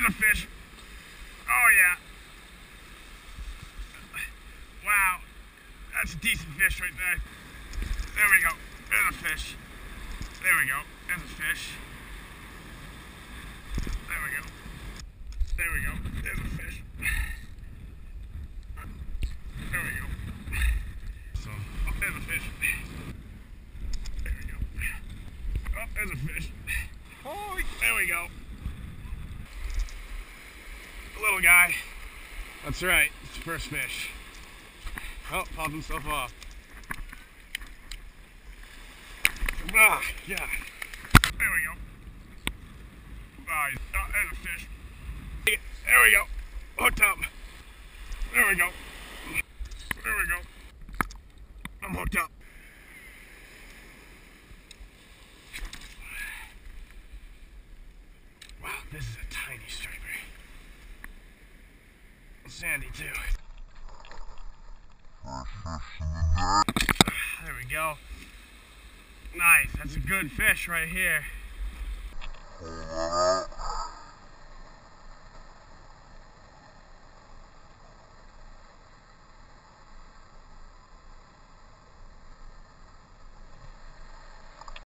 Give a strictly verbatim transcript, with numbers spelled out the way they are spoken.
There's a fish. Oh yeah. Wow. That's a decent fish right there. There we go. There's a fish. There we go. There's a fish. There we go. There we go. There's a fish. There we go. So, oh, there's a fish. There we go. Oh, there's a fish. Oh, there we go. A little guy. That's right. It's the first fish. Oh, popped himself off. Ah, yeah. There we go. Ah, oh, there's a fish. There we go. Hooked up. There we go. There we go. I'm hooked up. Wow, this is a tiny striper. Sandy too. There we go. Nice, that's a good fish right here.